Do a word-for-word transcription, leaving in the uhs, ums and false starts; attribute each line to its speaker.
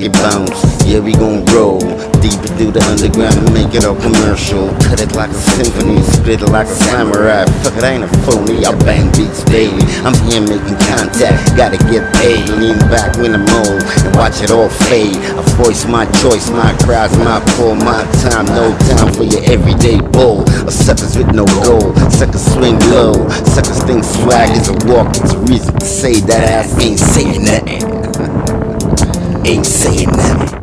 Speaker 1: it bounce. Yeah, we gon' roll deeper through the underground and make it all commercial. Cut it like a symphony, split it like a samurai. Fuck it, I ain't a phony, I bang beats daily. I'm here making contact, gotta get paid. Lean back when I'm old and watch it all fade. I voice my choice, my crowds, my pull, my time. No time for your everyday bull or suckers with no goal. Suckers swing low, suckers think swag is a walk. It's a reason to say that ass ain't saying nothing. Ain't saying nothing.